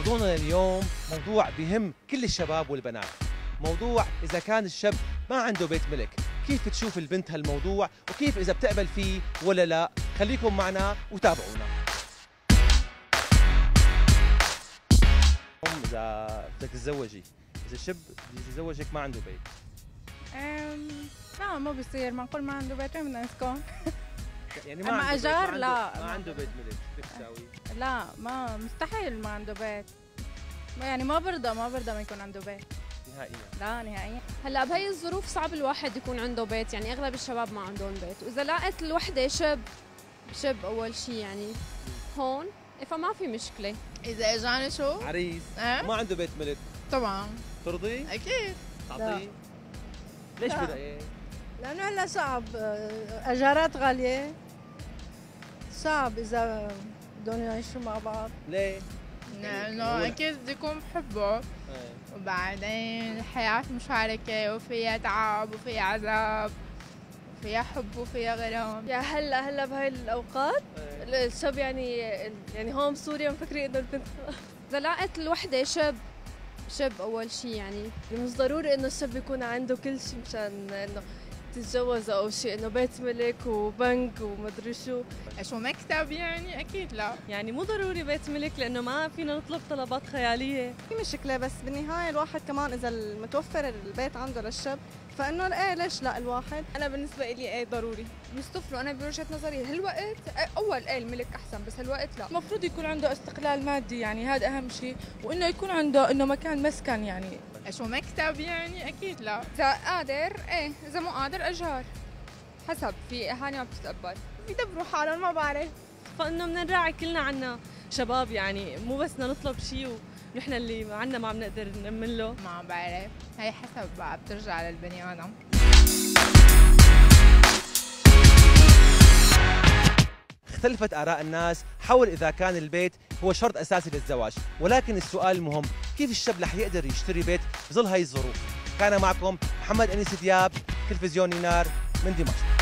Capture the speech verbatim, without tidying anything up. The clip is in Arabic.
موضوعنا اليوم موضوع بهم كل الشباب والبنات. موضوع إذا كان الشاب ما عنده بيت ملك، كيف بتشوف البنت هالموضوع وكيف إذا بتقبل فيه ولا لا. خليكم معنا وتابعونا. إذا بدك تتزوجي، إذا الشاب بده يتزوجك ما عنده بيت، أم... لا ما بصير، معقول ما عنده بيت؟ وين بدنا نسكن؟ يعني ما أما عنده أجار بيت، ما لا عنده, ما عنده بيت ملك، شو بدك تساوي؟ لا ما مستحيل ما عنده بيت، يعني ما برضى ما برضى ما يكون عنده بيت نهائيا. لا نهائيا. هلا بهي الظروف صعب الواحد يكون عنده بيت، يعني اغلب الشباب ما عندهم بيت، واذا لقت الوحده شاب شاب اول شيء يعني هون فما في مشكله. إذا إجاني شو؟ عريس أه؟ ما عنده بيت ملك طبعا ترضي؟ أكيد. تعطيه؟ ليش لا. برأيك؟ لأنه هلا صعب، أجارات غالية، صعب إذا بدهم يعيشوا مع بعض. ليه؟ لأنه أكيد بدي يكون بحبه، ايه. وبعدين الحياة مشاركة وفيها تعب وفيها عذاب وفيها حب وفيها غرام. يا هلا هلا بهاي الاوقات ايه. الشاب يعني يعني هون بسوريا مفكرين انه البنت اذا لقت الوحده شاب شاب اول شيء يعني مش ضروري انه الشاب يكون عنده كل شيء مشان انه تتجوز او شيء، انه بيت ملك وبنك ومدري شو. شو مكتب يعني؟ أكيد لا. يعني مو ضروري بيت ملك، لانه ما فينا نطلب طلبات خياليه. في مشكلة، بس بالنهاية الواحد كمان إذا متوفر البيت عنده للشاب فإنه إيه ليش لا الواحد. أنا بالنسبة لي إيه ضروري يصطفلوا. أنا بوجهة نظري هالوقت أول إيه الملك أحسن، بس هالوقت لا. المفروض يكون عنده استقلال مادي، يعني هذا أهم شيء، وإنه يكون عنده إنه مكان مسكن. يعني شو مكتب يعني؟ أكيد لا. إذا قادر إيه، إذا مو قادر أجار، حسب. في أهالي ما بتتقبل، بيدبروا حالهم ما بعرف، فانه بدنا نراعي كلنا عنا شباب، يعني مو بس بدنا نطلب شيء ونحن اللي عنا ما بنقدر نأمن له. ما بعرف، هي حسب بقى، بترجع للبني آدم. اختلفت آراء الناس حول إذا كان البيت هو شرط أساسي للزواج، ولكن السؤال المهم كيف الشاب رح يقدر يشتري بيت بظل هاي الظروف. كان معكم محمد أنيس دياب، تلفزيون ينار من دمشق.